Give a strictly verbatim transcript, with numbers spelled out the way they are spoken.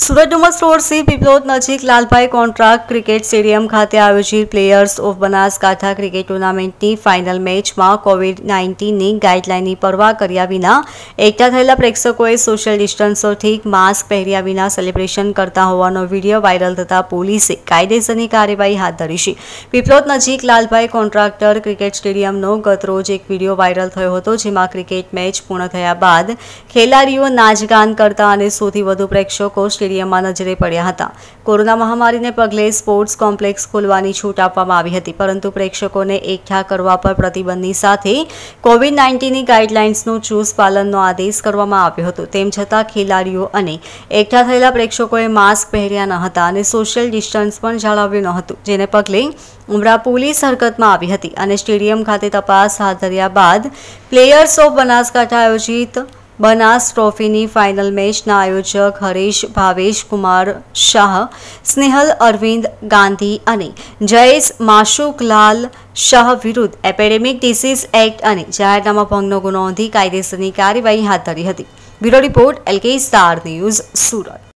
Surat Dumas road સી પીપલોદ નજીક Lalbhai contract cricket stadium ખાતે આયોજિત પ્લેયર્સ ઓફ બનાસકાંઠા ક્રિકેટ ટુર્નામેન્ટની ફાઇનલ મેચમાં કોવિડ નાઇન્ટીનની ગાઈડલાઇનની પરવા કર્યા વિના એકઠા થયેલા પ્રેક્ષકોએ સોશિયલ ડિસ્ટન્સથી માસ્ક પહેર્યા વિના સેલિબ્રેશન કરતા હોવાનો વિડીયો વાયરલ થતા પોલીસે કાયદેસરની કાર્યવાહી હાથ ધરી છે। પીપલોદ નજીક લાલભાઈ કોન્ટ્રાક્ટર ક્રિકેટ સ્ટેડિયમનો ગતરોજ એક વિડીયો વાયરલ થયો હતો, જેમાં ક્રિકેટ મેચ પૂર્ણ થયા બાદ ખેલાડીઓ નાચગાન કરતા અને સૌથી વધુ પ્રેક્ષકો સ્ટેડિયમમાં નજરે પડ્યા હતા। કોરોના મહામારીને પગલે સ્પોર્ટ્સ કોમ્પ્લેક્સ ખોલવાની છૂટ આપવામાં આવી હતી, પરંતુ પ્રેક્ષકોને એકઠા કરવા પર પ્રતિબંધની સાથે કોવિડ નાઇન્ટીનની ગાઈડલાઇન્સનું ચુસ્ત પાલનનો આદેશ કરવામાં આવ્યો હતો। તેમ છતાં ખેલાડીઓ અને એકઠા થયેલા પ્રેક્ષકોએ માસ્ક પહેર્યા ન હતા અને સોશિયલ ડિસ્ટન્સ પણ જાળવ્યું ન હતું, જેને પગલે ઉમરા પોલીસ હરકતમાં આવી હતી અને સ્ટેડિયમ ખાતે તપાસ હાથ ધર્યા બાદ પ્લેયર્સ ઓફ બનાસકાંઠા આયોજિત બનાસ ટ્રોફીની ફાઇનલ મેચના આયોજક હરીશ ભાવેશ કુમાર શાહ, સ્નેહલ અરવિંદ ગાંધી અને જયેશ માશુકલાલ શાહ વિરુદ્ધ એપિડેમિક ડિસીઝ એક્ટ અને જાહેરનામા ભંગનો ગુનો નોંધી કાયદેસરની કાર્યવાહી હાથ ધરી હતી। Bureau report LK star news, Surat.